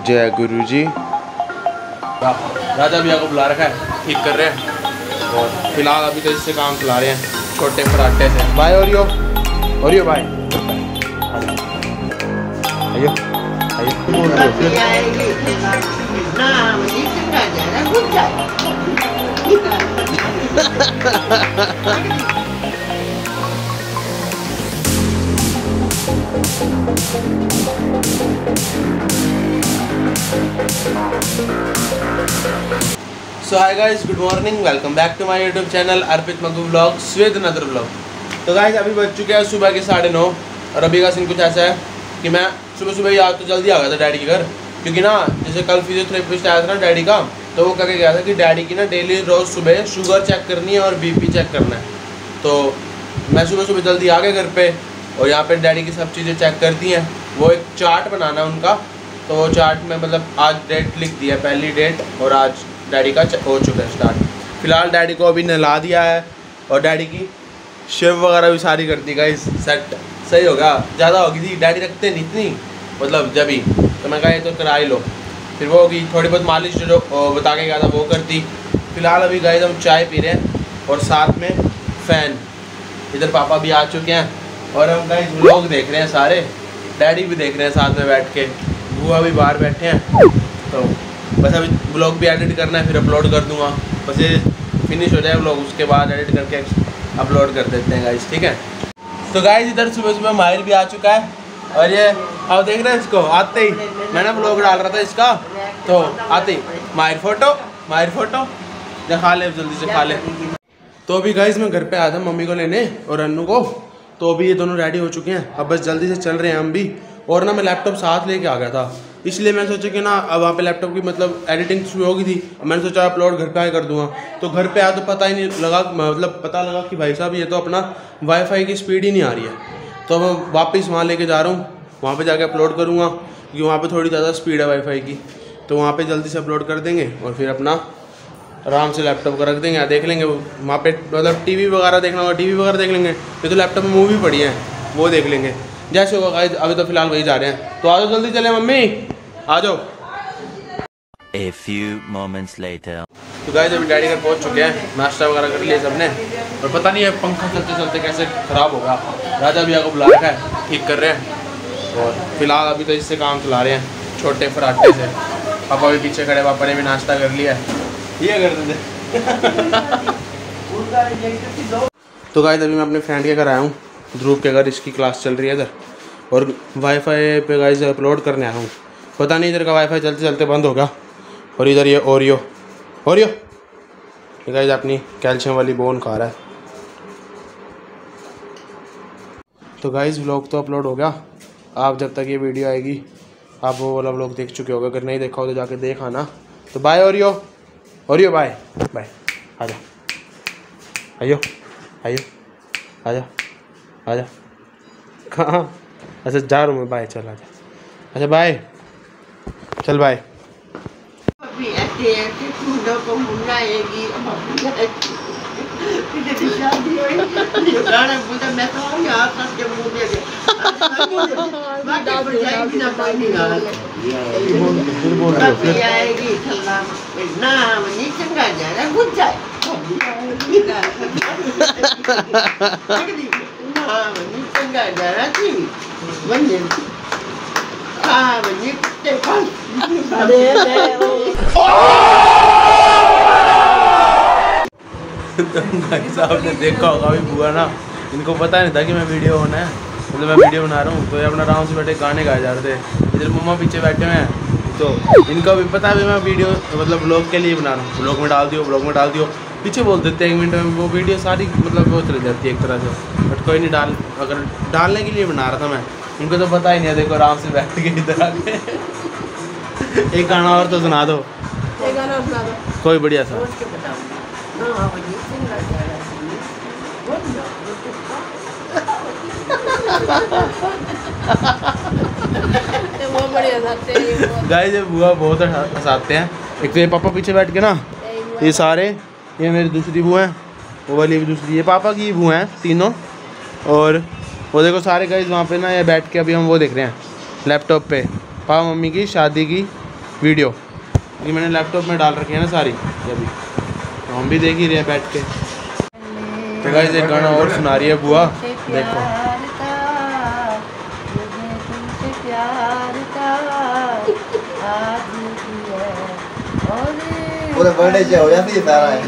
जय गुरु जी। राजा भैया को बुला रखा है, ठीक कर रहे हैं और फिलहाल अभी तो इससे काम चला रहे हैं छोटे पराठे से। Bye Oreo, Oreo bye. आइयो so hi guys, good morning, welcome back to my YouTube channel Arpit Magu vlogs with another vlog. तो गाइस अभी बज चुके हैं सुबह के 9:30 और अभी का सीन कुछ ऐसा है कि मैं सुबह सुबह आज तो जल्दी आ गया था डैडी के घर, क्योंकि ना जैसे कल फिजियोथेरेपिस्ट आया था ना डैडी का, तो वो करके गया था कि डैडी की ना डेली रोज़ सुबह शुगर चेक करनी है और बीपी चेक करना है। तो मैं सुबह सुबह जल्दी आ गया घर पे और यहाँ पे डैडी की सब चीज़ें चेक कर दी हैं। वो एक चार्ट बनाना है उनका, तो वो चार्ट में मतलब आज डेट लिख दी है, पहली डेट, और आज डैडी का हो चुका है स्टार्ट। फिलहाल डैडी को अभी नहला दिया है और डैडी की शेव वगैरह भी सारी कर दी गाइस, सेट सही होगा। ज़्यादा होगी थी, डैडी रखते नहीं इतनी मतलब जब ही, तो मैं कहा ये तो करा ही लो। फिर वो होगी थोड़ी बहुत मालिश जो बता के गया था वो कर दी। फिलहाल अभी गाइस हम चाय पी रहे हैं और साथ में फ़ैन, इधर पापा भी आ चुके हैं और हम गाइस व्लॉग देख रहे हैं सारे, डैडी भी देख रहे हैं साथ में बैठ के, बुआ भी बाहर बैठे हैं। तो बस अभी व्लॉग भी एडिट करना है, फिर अपलोड कर दूंगा। बस ये फिनिश हो जाए व्लॉग, उसके बाद एडिट करके अपलोड कर देते हैं गाइस, ठीक है। तो गाइस इधर सुबह सुबह माहिर भी आ चुका है और ये आप देख रहे हैं इसको आते ही, मैंने व्लॉग डाल रहा था इसका, तो आते ही माहिर फोटो या खा ले, जल्दी से खा ले। तो अभी गाइस मैं घर पे आया था मम्मी को लेने और अन्नू को, तो अभी ये दोनों रेडी हो चुके हैं, अब बस जल्दी से चल रहे हैं हम भी। और ना मैं लैपटॉप साथ लेके आ गया था, इसलिए मैंने सोचा कि ना अब वहाँ पे लैपटॉप की मतलब एडिटिंग शुरू होगी थी, मैंने सोचा अपलोड घर पे आके कर दूंगा। तो घर पे आया तो पता ही नहीं लगा, मतलब पता लगा कि भाई साहब ये तो अपना वाईफाई की स्पीड ही नहीं आ रही है। तो मैं वापस वहाँ लेके जा रहा हूँ, वहाँ पे जाके अपलोड करूँगा, क्योंकि वहाँ पे थोड़ी ज़्यादा स्पीड है वाईफाई की। तो वहाँ पे जल्दी से अपलोड कर देंगे और फिर अपना आराम से लैपटॉप को रख देंगे, देख लेंगे वहाँ पे, मतलब टीवी वगैरह देखना होगा टीवी वगैरह देख लेंगे, ये तो लैपटॉप में मूवी पड़ी है वो देख लेंगे जैसे होगा। अभी तो फिलहाल वही जा रहे हैं, तो आ जाओ जल्दी चले मम्मी, आ जाओ। A few moments later. तो गाइस अभी डैडी घर पहुंच चुके हैं, नाश्ता वगैरह कर लिया सबने, और पता नहीं है पंखा चलते चलते कैसे ख़राब होगा। राजा भैया को बुला रखा है, ठीक कर रहे हैं और फिलहाल अभी तो इससे काम चला रहे हैं छोटे पराठे से। पापा भी पीछे खड़े, पापा ने भी नाश्ता कर लिया, ये कर देते। तो गाइस अभी मैं अपने फ्रेंड के घर आया हूँ, ध्रुव के घर, इसकी क्लास चल रही है इधर, और वाईफाई पे गाइस अपलोड करने आया हूँ। पता नहीं इधर का वाईफाई चलते चलते बंद होगा। और इधर ये ओरियो ये गाइस अपनी कैल्शियम वाली बोन खा रहा है। तो गाइस व्लॉग तो अपलोड हो गया, आप जब तक ये वीडियो आएगी आप वो वाला व्लॉग देख चुके होगा, अगर नहीं देखा हो तो जाके देख आना। तो बाय ओरियो बाय बाय, आजा आइयो आजा कहाँ, अच्छा जा रहा हूँ मैं, बाय चल आजा, अच्छा बाय चल बाय। साहब ने देखा होगा अभी बुआ ना, इनको पता नहीं था कि मैं वीडियो होना है, मतलब मैं वीडियो बना रहा हूँ, तो ये अपना आराम से बैठे गाने गाए जा रहे थे। इधर मम्मा पीछे बैठे हुए हैं, तो इनको भी पता है मैं वीडियो मतलब व्लॉग के लिए बना रहा हूँ, व्लॉग में डाल दियो, पीछे बोल देते हैं 1 मिनट में, वो वीडियो सारी मतलब वो चली जाती है एक तरह से, बट कोई नहीं, अगर डालने के लिए बना रहा था मैं, इनको तो पता ही नहीं है। देखो आराम से बैठ के इधर आके एक गाना और तो सुना दो, कोई बढ़िया सा। गाइस ये बुआ बहुत हंसाते हैं। एक तो ये पापा पीछे बैठ के ना, ये सारे, ये मेरी दूसरी बुआ हैं, वो वाली भी दूसरी, ये पापा की बुआ हैं तीनों, और वो देखो सारे गाइस वहाँ पे ना ये बैठ के अभी हम वो देख रहे हैं लैपटॉप पे, पापा मम्मी की शादी की वीडियो, क्योंकि मैंने लैपटॉप में डाल रखी है ना सारी अभी, तो हम भी देख ही रहे हैं बैठ के। तो गाइस एक गाना और सुना रही है बुआ, देखो। पूरे बर्थडे से हो जाती है सारा है।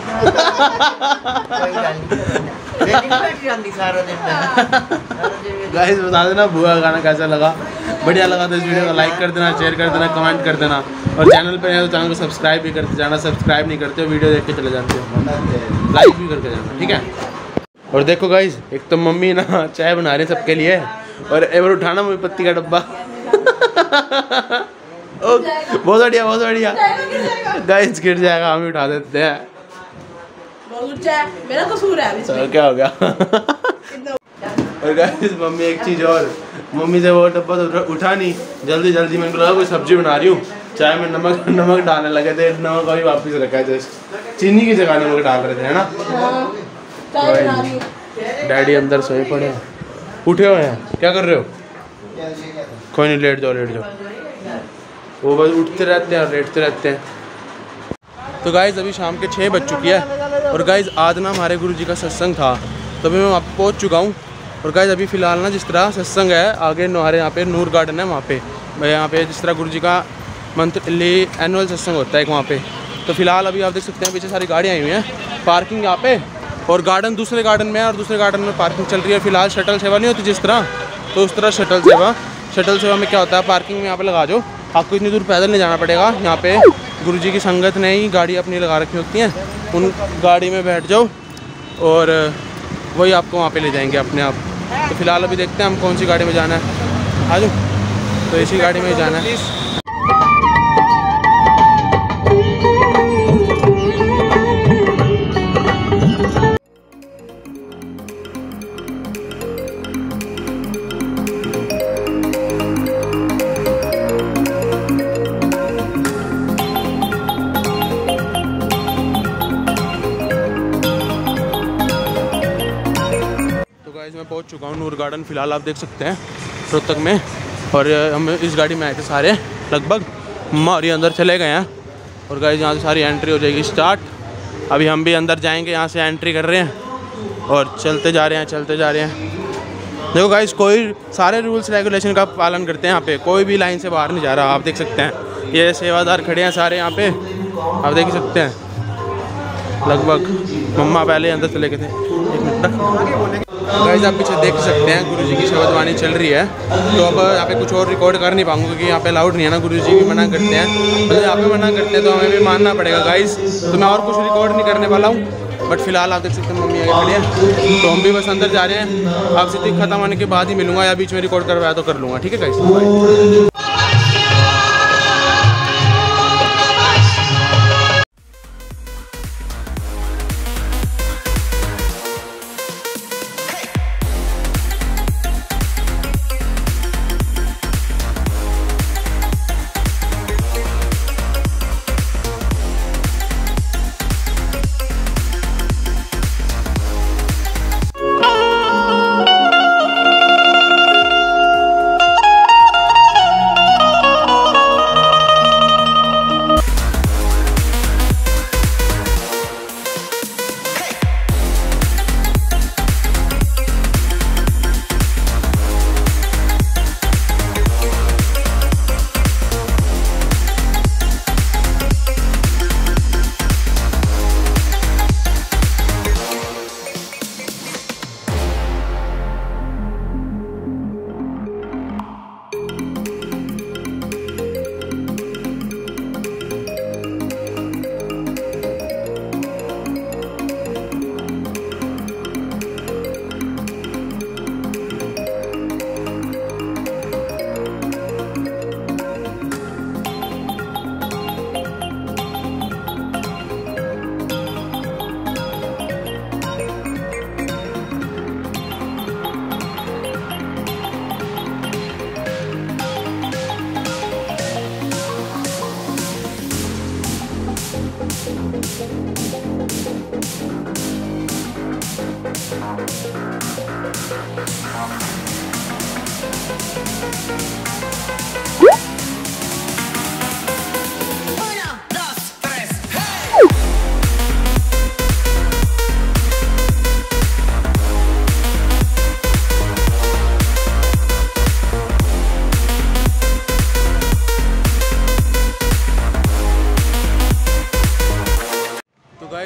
गाइस बता देना बुआ का गाना कैसा लगा, बढ़िया लगा तो इस वीडियो को लाइक कर देना, शेयर कर देना, कमेंट कर देना, और चैनल पे है तो चैनल को सब्सक्राइब भी करते जाना। सब्सक्राइब नहीं करते हो वीडियो देख के चले जाते हो, लाइक भी करके जाना, ठीक है। और देखो गाइस, एक तो मम्मी ना चाय बना रही है सबके लिए, और एक बार उठाना मम्मी पत्ती का डब्बा। बहुत बढ़िया, बहुत बढ़िया। गाइस गिर जाएगा, हम ही उठा देते हैं। मेरा कसूर है तो क्या हो गया। और गाइस मम्मी एक चीज़ और, मम्मी से वो डब्बा तो उठा नहीं, जल्दी जल्दी मैंने लगा कोई सब्जी बना रही हूँ, चाय में नमक डालने लगे थे, नमक अभी वापस रखा है, जस्ट चीनी की जगह नमक डाल रहे थे, है ना। डैडी अंदर सोए पड़े हैं, उठे हुए हैं, क्या कर रहे हो। कोई नहीं, लेट जाओ लेट जाओ, वो बस उठते रहते हैं और लेटते रहते हैं। तो गाइज़ अभी शाम के 6 बज चुकी है, और गाइज़ आज ना हमारे गुरुजी का सत्संग था, तो अभी मैं वहाँ पे पहुँच चुका हूँ। और गाइज़ अभी फ़िलहाल ना जिस तरह सत्संग है आगे हमारे यहाँ पे नूर गार्डन है, वहाँ पे यहाँ पे जिस तरह गुरुजी का मंथली एनुअल सत्संग होता है एक वहाँ पे, तो फिलहाल अभी आप देख सकते हैं पीछे सारी गाड़ियाँ आई हुई हैं, पार्किंग यहाँ पे, और गार्डन दूसरे गार्डन में है, और दूसरे गार्डन में पार्किंग चल रही है। फिलहाल शटल सेवा नहीं होती जिस तरह, तो उस तरह शटल सेवा में क्या होता है, पार्किंग में यहाँ पे लगा दो, आपको इतनी दूर पैदल नहीं जाना पड़ेगा। यहाँ पे गुरुजी की संगत ने ही गाड़ी अपनी लगा रखी होती हैं, उन गाड़ी में बैठ जाओ और वही आपको वहाँ पे ले जाएंगे अपने आप। तो फिलहाल अभी देखते हैं हम कौन सी गाड़ी में जाना है, आ जाओ, तो इसी गाड़ी में ही जाना है। मैं पहुंच चुका हूँ नूर गार्डन, फिलहाल आप देख सकते हैं रोहतक में, और हम इस गाड़ी में आए थे सारे लगभग, मम्मा और ये अंदर चले गए हैं, और गाइस यहाँ से सारी एंट्री हो जाएगी स्टार्ट। अभी हम भी अंदर जाएंगे, यहाँ से एंट्री कर रहे हैं और चलते जा रहे हैं। देखो गाइस कोई सारे रूल्स रेगुलेशन का पालन करते हैं यहाँ पे, कोई भी लाइन से बाहर नहीं जा रहा, आप देख सकते हैं। ये सेवादार खड़े हैं सारे यहाँ पे, आप देख सकते हैं। लगभग मम्मा पहले अंदर चले गए थे, एक मिनट गाइस आप पीछे देख सकते हैं गुरुजी की शब्दवाणी चल रही है। तो अब यहाँ पे कुछ और रिकॉर्ड कर नहीं पाऊंगा क्योंकि यहाँ पे अलाउड नहीं है ना, गुरुजी भी मना करते हैं, मतलब यहाँ पे मना करते हैं तो हमें भी मानना पड़ेगा गाइस। तो मैं और कुछ रिकॉर्ड नहीं करने वाला हूँ, बट फिलहाल आप देख सकते हैं मम्मी आगे खड़ी है, तो हम भी बस अंदर जा रहे हैं। आपसे तो खत्म होने के बाद ही मिलूंगा, या बीच में रिकॉर्ड करवाया तो कर लूँगा, ठीक है गाइस।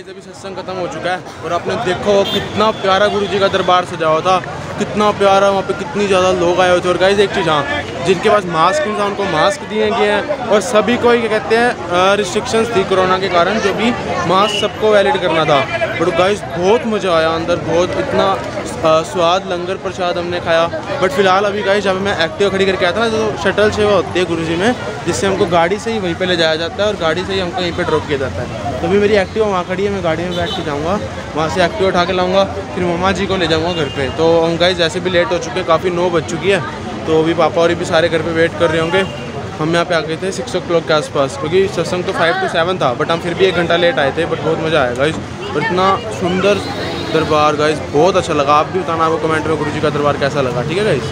गाइस अभी सत्संग खत्म हो चुका है और आपने देखो कितना प्यारा गुरुजी का दरबार सजा हुआ था, कितना प्यारा, वहाँ पे कितनी ज़्यादा लोग आए हुए थे। और गाइस एक चीज़, हाँ, जिनके पास मास्क नहीं था उनको मास्क दिए गए हैं और सभी को क्या कहते हैं रिस्ट्रिक्शंस थी कोरोना के कारण, जो भी मास्क सबको वैलिड करना था। बट गाइस बहुत मज़ा आया अंदर, बहुत इतना स्वाद, लंगर प्रसाद हमने खाया। बट फिलहाल अभी गाइस जब मैं एक्टिवा खड़ी करके आया था ना, तो शटल सेवा होती है गुरुजी में, जिससे हमको गाड़ी से ही वहीं पे ले जाया जाता है और गाड़ी से ही हमको यहीं पे ड्रॉप किया जाता है। तो अभी मेरी एक्टिवा वहाँ खड़ी है, मैं गाड़ी में बैठ के जाऊँगा, वहाँ से एक्टिवा उठा के लाऊँगा, फिर मम्मा जी को ले जाऊँगा घर पे। तो हम गाइस ऐसे भी लेट हो चुके हैं, काफ़ी 9 बज चुकी है, तो अभी पापा और भी सारे घर पे वेट कर रहे होंगे। हम यहाँ पे आ गए थे 6 o'clock के आसपास, क्योंकि सत्संग तो 5 to 7 था, बट हम फिर भी 1 घंटा लेट आए थे। बट बहुत मज़ा आया गाइस, और इतना सुंदर दरबार गाइस, बहुत अच्छा लगा। आप भी बताना आपको कमेंट में गुरुजी का दरबार कैसा लगा, ठीक है गाइस।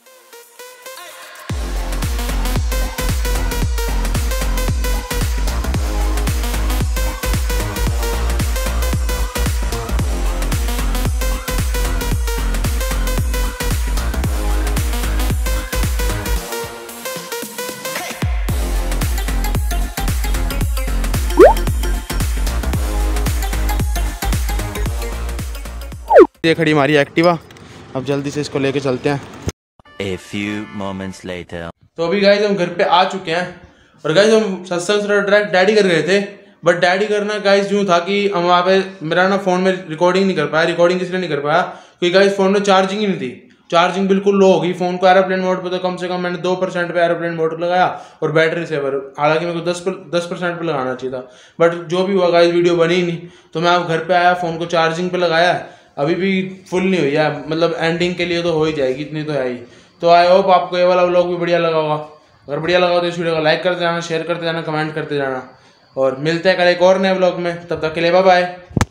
ये खड़ी हमारी एक्टिवा, अब जल्दी से इसको लेके चलते हैं। A few moments later. तो अभी गाइस हम घर पे आ चुके हैं और गाइस हम सत्संग से डायरेक्ट डैडी कर गए थे। बट डैडी करना गाइस यूँ था कि हम वहाँ पे मेरा ना फ़ोन में रिकॉर्डिंग नहीं कर पाया। रिकॉर्डिंग इसलिए नहीं कर पाया क्योंकि गाइस फ़ोन में चार्जिंग ही नहीं थी, चार्जिंग बिल्कुल लो हो गई। फ़ोन को एरोप्लेन मोड पे तो कम से कम मैंने 2% पे एरोप्लेन मोड लगाया और बैटरी सेवर, हालांकि मेरे को 10% पे लगाना चाहिए था। बट जो भी हुआ गाइस, वीडियो बनी ही नहीं। तो मैं अब घर पे आया, फ़ोन को चार्जिंग पे लगाया, अभी भी फुल नहीं हुई है, मतलब एंडिंग के लिए तो हो ही जाएगी, इतनी तो है ही। तो आई होप आपको ये वाला व्लॉग भी बढ़िया लगा होगा। अगर बढ़िया लगा तो इस वीडियो को लाइक करते जाना, शेयर करते जाना, कमेंट करते जाना, और मिलते हैं कल एक और नए व्लॉग में। तब तक के लिए बाय बाय।